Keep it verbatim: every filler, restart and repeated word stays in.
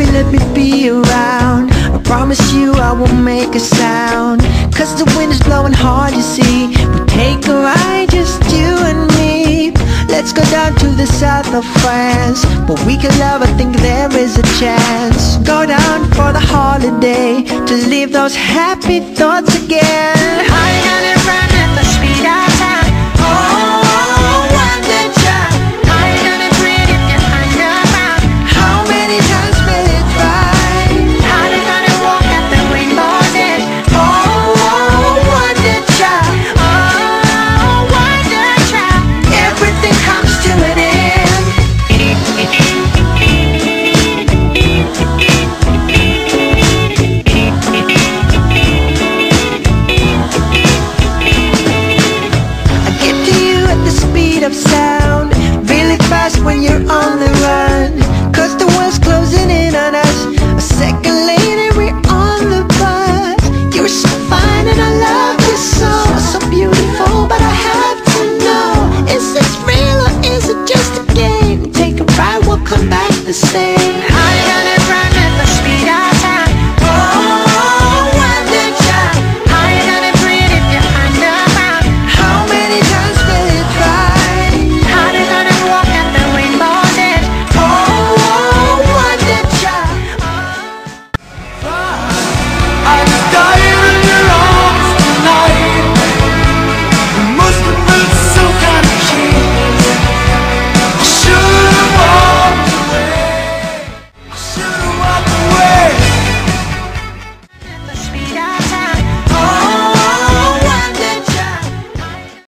baby, let me be around. I promise you I won't make a sound, cause the wind is blowing hard, you see. We take a ride, just you and me. Let's go down to the south of France, but we can love, I think there is a chance. Go down for the holiday, to leave those happy thoughts again. I got it